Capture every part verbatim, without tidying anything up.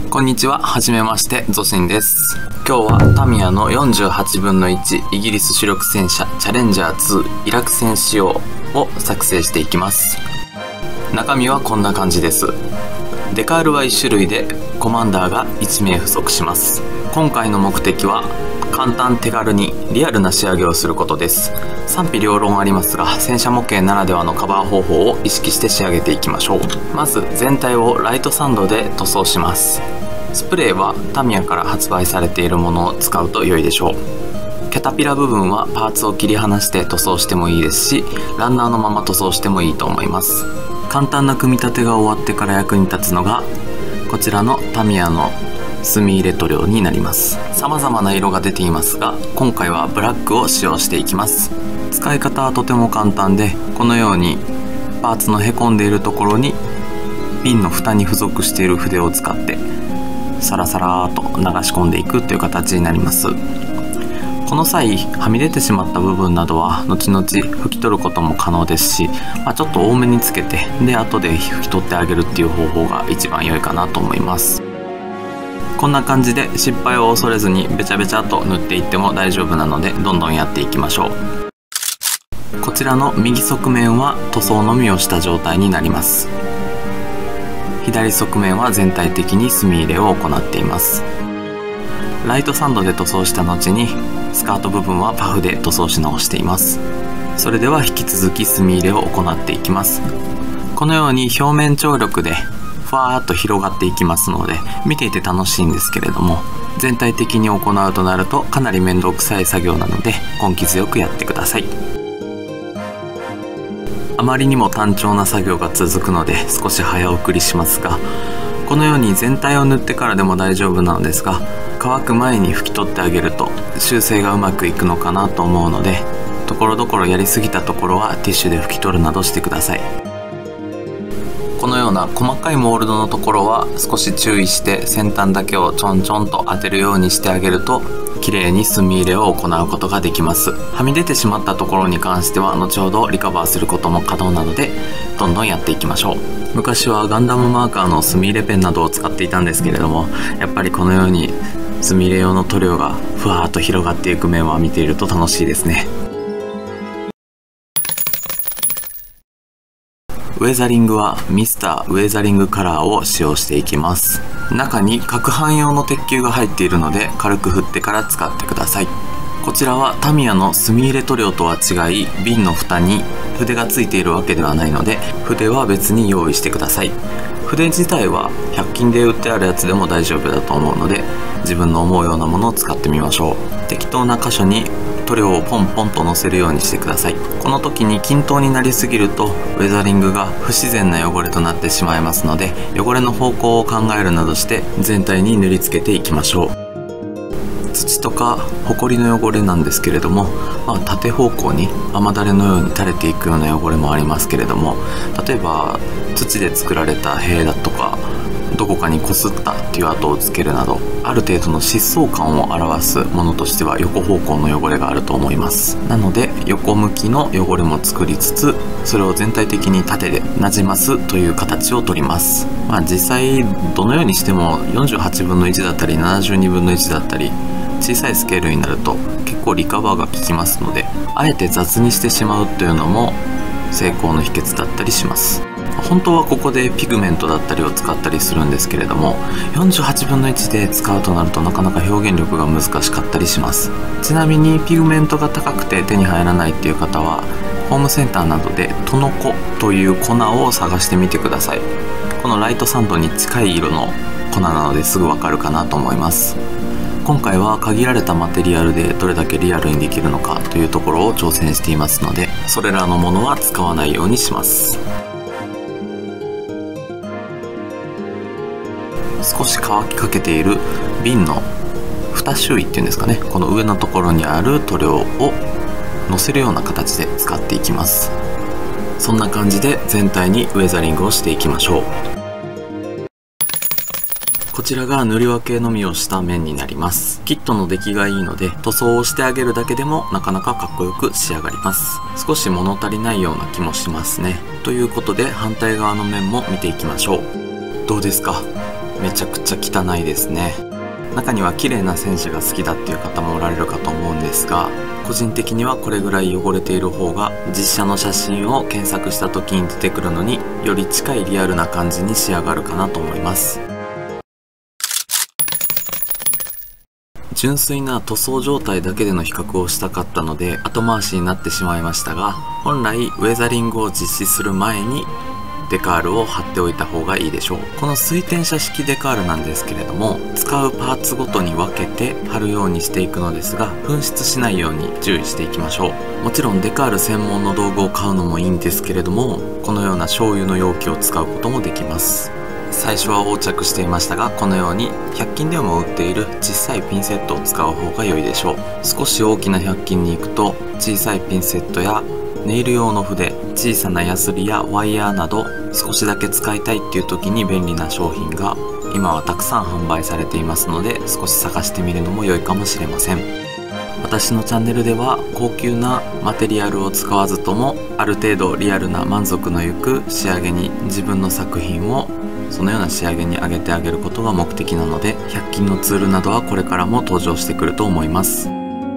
こんにちは、はじめまして、ゾシンです。今日はタミヤのよんじゅうはちぶんのいちイギリス主力戦車チャレンジャーツーイラク戦仕様を作成していきます。中身はこんな感じです。デカールはいっしゅるいでコマンダーがいちめい不足します。今回の目的は簡単手軽にリアルな仕上げをすることです。賛否両論ありますが、戦車模型ならではのカバー方法を意識して仕上げていきましょう。まず全体をライトサンドで塗装します。スプレーはタミヤから発売されているものを使うと良いでしょう。キャタピラ部分はパーツを切り離して塗装してもいいですし、ランナーのまま塗装してもいいと思います。簡単な組み立てが終わってから役に立つのがこちらのタミヤの墨入れ塗料になります。様々な色が出ていますが、今回はブラックを使用していきます。使い方はとても簡単で、このようにパーツのへこんでいるところに瓶の蓋に付属している筆を使ってサラサラーと流し込んでいくという形になります。この際はみ出てしまった部分などは後々拭き取ることも可能ですし、まあ、ちょっと多めにつけてで後で拭き取ってあげるっていう方法が一番良いかなと思います。こんな感じで失敗を恐れずにべちゃべちゃと塗っていっても大丈夫なので、どんどんやっていきましょう。こちらの右側面は塗装のみをした状態になります。左側面は全体的に墨入れを行っています。ライトサンドで塗装した後にスカート部分はパフで塗装し直しています。それでは引き続き墨入れを行っていきます。このように表面張力でふわーっと広がっていきますので、見ていて楽しいんですけれども、全体的に行うとなるとかなり面倒くさい作業なので根気強くやってください。あまりにも単調な作業が続くので少し早送りしますが、このように全体を塗ってからでも大丈夫なのですが、乾く前に拭き取ってあげると修正がうまくいくのかなと思うので、ところどころやりすぎたところはティッシュで拭き取るなどしてください。このような細かいモールドのところは少し注意して先端だけをちょんちょんと当てるようにしてあげると綺麗に墨入れを行うことができます。はみ出てしまったところに関しては後ほどリカバーすることも可能なので、どんどんやっていきましょう。昔はガンダムマーカーの墨入れペンなどを使っていたんですけれども、やっぱりこのように墨入れ用の塗料がふわーっと広がっていく面は見ていると楽しいですね。ウェザリングはミスターウェザリングカラーを使用していきます。中に攪拌用の鉄球が入っているので軽く振ってから使ってください。こちらはタミヤの墨入れ塗料とは違い、瓶の蓋に筆がついているわけではないので筆は別に用意してください。筆自体はひゃく均で売ってあるやつでも大丈夫だと思うので、自分の思うようなものを使ってみましょう。適当な箇所に塗料をポンポンとのせるようにしてください。この時に均等になりすぎるとウェザリングが不自然な汚れとなってしまいますので、汚れの方向を考えるなどして全体に塗りつけていきましょう。土とかホコリの汚れなんですけれども、まあ、縦方向に雨だれのように垂れていくような汚れもありますけれども、例えば土で作られた塀だとかどこかにこすったっていう跡をつけるなど、ある程度の疾走感を表すものとしては横方向の汚れがあると思います。なので横向きの汚れも作りつつ、それを全体的に縦でなじますという形をとります。まあ実際どのようにしてもよんじゅうはちぶんのいちだったりななじゅうにぶんのいちだったり小さいスケールになると結構リカバーが効きますので、あえて雑にしてしまうというのも成功の秘訣だったりします。本当はここでピグメントだったりを使ったりするんですけれども、よんじゅうはちぶんのいちで使うとなるとなかなか表現力が難しかったりします。ちなみにピグメントが高くて手に入らないっていう方はホームセンターなどでトノコという粉を探してみてください。このライトサンドに近い色の粉なのですぐわかるかなと思います。今回は限られたマテリアルでどれだけリアルにできるのかというところを挑戦していますので、それらのものは使わないようにします。少し乾きかけている瓶の蓋周囲っていうんですかね、この上のところにある塗料をのせるような形で使っていきます。そんな感じで全体にウェザリングをしていきましょう。こちらが塗り分けのみをした面になります。キットの出来がいいので塗装をしてあげるだけでもなかなかかっこよく仕上がります。少し物足りないような気もしますね。ということで反対側の面も見ていきましょう。どうですか？ めちゃくちゃ汚いですね。中には綺麗な戦車が好きだっていう方もおられるかと思うんですが、個人的にはこれぐらい汚れている方が実写の写真を検索した時に出てくるのにより近いリアルな感じに仕上がるかなと思います。純粋な塗装状態だけでの比較をしたかったので後回しになってしまいましたが、本来ウェザリングを実施する前にデカールを貼っておいた方がいいでしょう。この水転写式デカールなんですけれども、使うパーツごとに分けて貼るようにしていくのですが、紛失しないように注意していきましょう。もちろんデカール専門の道具を買うのもいいんですけれども、このような醤油の容器を使うこともできます。最初は横着していましたが、このようにひゃく均でも売っている小さいピンセットを使う方が良いでしょう。少し大きなひゃく均に行くと小さいピンセットやネイル用の筆、小さなヤスリやワイヤーなど少しだけ使いたいっていう時に便利な商品が今はたくさん販売されていますので、少し探してみるのも良いかもしれません。私のチャンネルでは高級なマテリアルを使わずともある程度リアルな満足のいく仕上げに、自分の作品をそのような仕上げに上げてあげることが目的なので、ひゃく均のツールなどはこれからも登場してくると思います。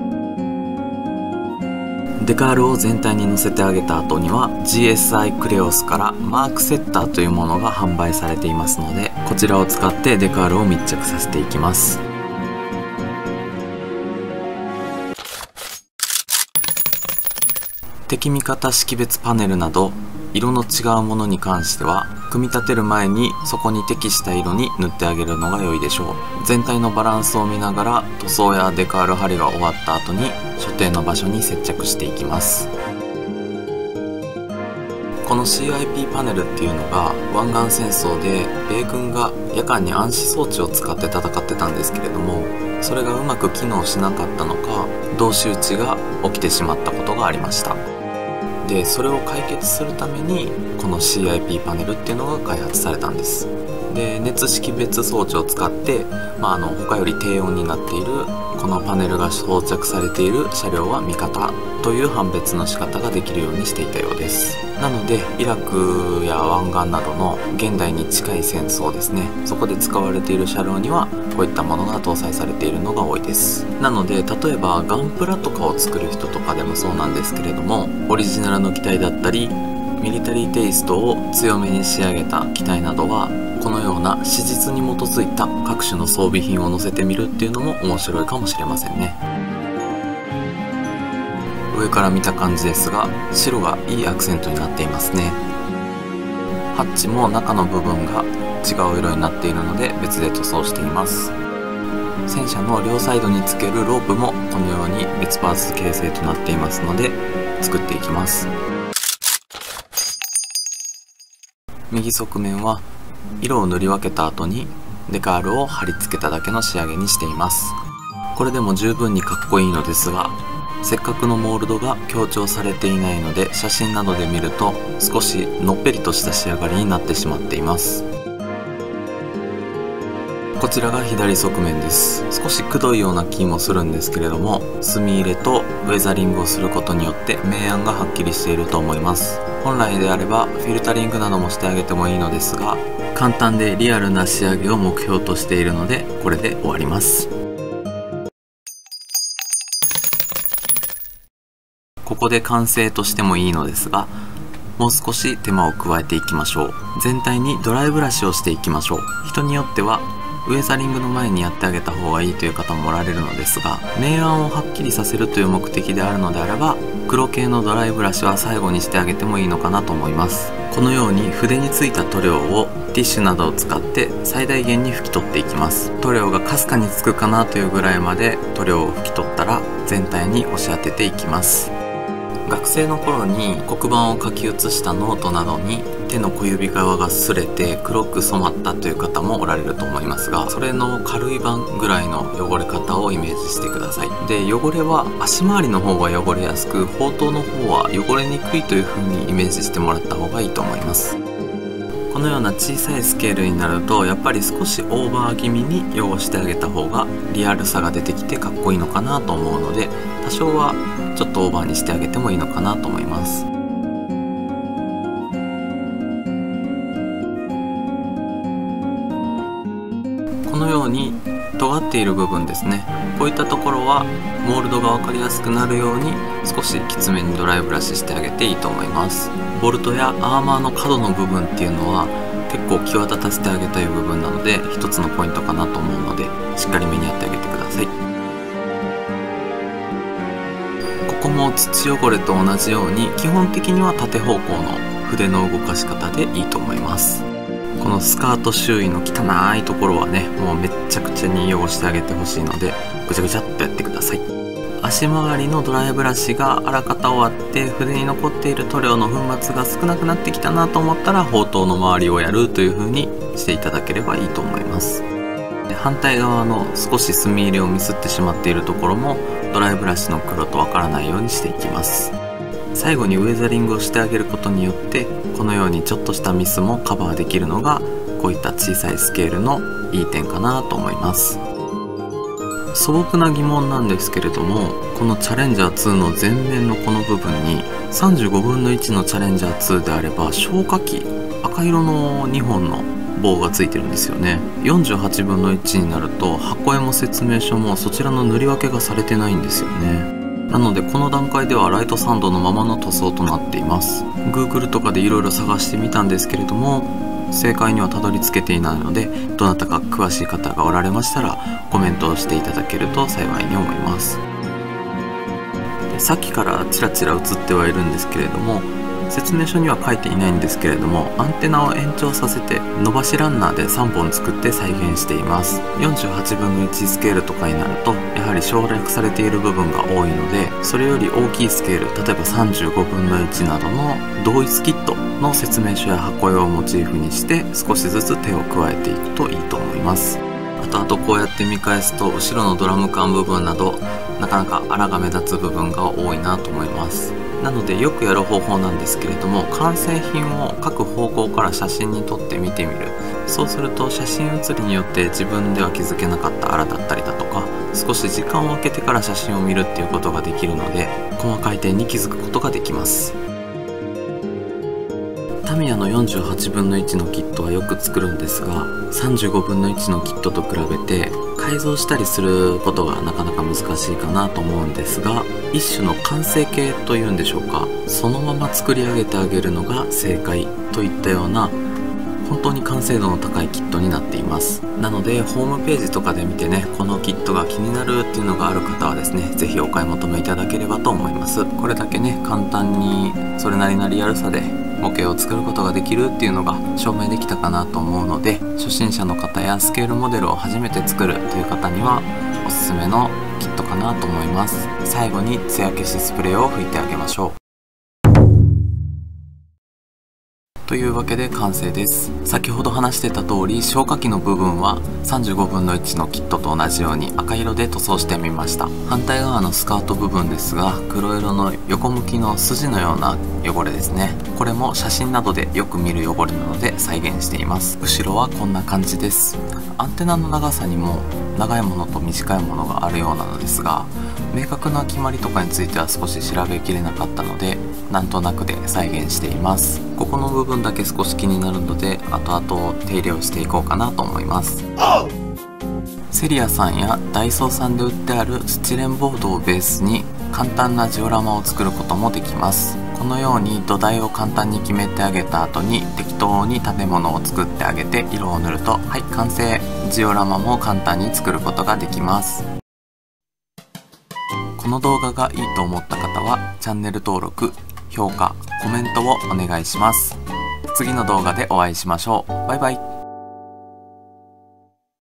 デカールを全体に乗せてあげた後には ジーエスアイ クレオスからマークセッターというものが販売されていますので、こちらを使ってデカールを密着させていきます。敵味方識別パネルなど色の違うものに関しては組み立てる前にそこに適した色に塗ってあげるのが良いでしょう。全体のバランスを見ながら塗装やデカール貼りが終わった後に所定の場所に接着していきます。この シーアイピー パネルっていうのが湾岸戦争で米軍が夜間に暗視装置を使って戦ってたんですけれども、それがうまく機能しなかったのか同士討ちが起きてしまったことがありました。でそれを解決するためにこの シーアイピー パネルっていうのが開発されたんです。で熱識別装置を使って、まあ、あの他より低温になっているこのパネルが装着されている車両は味方という判別の仕方ができるようにしていたようです。なのでイラクや湾岸などの現代に近い戦争ですね、そこで使われている車両にはこういったものが搭載されているのが多いです。なので例えばガンプラとかを作る人とかでもそうなんですけれども、オリジナルの機体だったりミリタリーテイストを強めに仕上げた機体などはこのような史実に基づいた各種の装備品を載せてみるっていうのも面白いかもしれませんね。上から見た感じですが白がいいアクセントになっていますね。ハッチも中の部分が違う色になっているので別で塗装しています。戦車の両サイドにつけるロープもこのように別パーツ形成となっていますので作っていきます。右側面は色を塗り分けた後にデカールを貼り付けただけの仕上げにしています。これでも十分にかっこいいのですが、せっかくのモールドが強調されていないので写真などで見ると少しのっぺりとした仕上がりになってしまっています。こちらが左側面です。少しくどいような気もするんですけれども、墨入れとウェザリングをすることによって明暗がはっきりしていると思います。本来であればフィルタリングなどもしてあげてもいいのですが、簡単でリアルな仕上げを目標としているのでこれで終わります。ここで完成としてもいいのですが、もう少し手間を加えていきましょう。全体にドライブラシをしていきましょう。人によってはウェザリングの前にやってあげた方がいいという方もおられるのですが、明暗をはっきりさせるという目的であるのであれば黒系のドライブラシは最後にしてあげてもいいのかなと思います。このように筆についた塗料をティッシュなどを使って最大限に拭き取っていきます。塗料がかすかにつくかなというぐらいまで塗料を拭き取ったら全体に押し当てていきます。学生の頃に黒板を書き写したノートなどに手の小指側が擦れて黒く染まったという方もおられると思いますが、それの軽い版ぐらいの汚れ方をイメージしてください。で汚れは足回りの方が汚れやすく、砲塔の方は汚れにくいという風にイメージしてもらった方がいいと思います。このような小さいスケールになるとやっぱり少しオーバー気味に汚してあげた方がリアルさが出てきてかっこいいのかなと思うので、多少はちょっとオーバーにしてあげてもいいのかなと思います。 うに尖っている部分ですね、こういったところはモールドが分かりやすくなるように少しきつめにドライブラシしてあげていいと思います。ボルトやアーマーの角の部分っていうのは結構際立たせてあげたい部分なので、一つのポイントかなと思うのでしっかり目にやってあげてください。ここも土汚れと同じように基本的には縦方向の筆の動かし方でいいと思います。このスカート周囲の汚いところはね、もうめっちゃくちゃに汚してあげてほしいのでぐちゃぐちゃっとやってください。足回りのドライブラシがあらかた終わって筆に残っている塗料の粉末が少なくなってきたなと思ったら、包頭の周りをやるという風にしていただければいいと思います。で反対側の少し墨入れをミスってしまっているところもドライブラシの黒とわからないようにしていきます。最後にウェザリングをしてあげることによってこのようにちょっとしたミスもカバーできるのがこういった小さいスケールのいい点かなと思います。素朴な疑問なんですけれども、このチャレンジャーツーの前面のこの部分にさんじゅうごぶんのいちのチャレンジャーツーであれば消火器赤色のにほんの棒がついてるんですよね。よんじゅうはちぶんのいちになると箱絵も説明書もそちらの塗り分けがされてないんですよね。なのでこの段階ではライトサンドのままの塗装となっています。 Google とかでいろいろ探してみたんですけれども正解にはたどり着けていないので、どなたか詳しい方がおられましたらコメントをしていただけると幸いに思います。でさっきからちらちら映ってはいるんですけれども、説明書には書いていないんですけれども、アンテナを延長させて伸ばしランナーでさんぼん作って再現しています。よんじゅうはちぶんのいちスケールとかになるとやはり省略されている部分が多いので、それより大きいスケール、例えばさんじゅうごぶんのいちなどの同一キットの説明書や箱絵をモチーフにして少しずつ手を加えていくといいと思います。あとあとこうやって見返すと後ろのドラム缶部分などなかなか粗が目立つ部分が多いなと思います。なのでよくやる方法なんですけれども、完成品を各方向から写真に撮って見てみる。そうすると写真写りによって自分では気づけなかった粗だったりだとか、少し時間を空けてから写真を見るっていうことができるので細かい点に気づくことができます。タミヤのよんじゅうはちぶんのいちのキットはよく作るんですが、さんじゅうごぶんのいちのキットと比べて改造したりすることがなかなか難しいかなと思うんですが、一種の完成形というんでしょうか、そのまま作り上げてあげるのが正解といったような本当に完成度の高いキットになっています。なのでホームページとかで見てね、このキットが気になるっていうのがある方はですね、是非お買い求めいただければと思います。これだけね簡単にそれなりなリアルさで模型を作ることができるっていうのが証明できたかなと思うので、初心者の方やスケールモデルを初めて作るという方にはおすすめのキットかなと思います。最後に艶消しスプレーを吹いてあげましょう。というわけで完成です。先ほど話してた通り消火器の部分はさんじゅうごぶんのいちのキットと同じように赤色で塗装してみました。反対側のスカート部分ですが、黒色の横向きの筋のような汚れですね。これも写真などでよく見る汚れなので再現しています。後ろはこんな感じです。アンテナの長さにも長いものと短いものがあるようなのですが、明確な決まりとかについては少し調べきれなかったのでなんとなくで再現しています。ここの部分だけ少し気になるので後々手入れをしていこうかなと思います。セリアさんやダイソーさんで売ってあるスチレンボードをベースに簡単なジオラマを作ることもできます。このように土台を簡単に決めてあげた後に適当に建物を作ってあげて色を塗るとはい完成。ジオラマも簡単に作ることができます。この動画がいいと思った方はチャンネル登録、評価、コメントをお願いします。次の動画でお会いしましょう。バイバイ。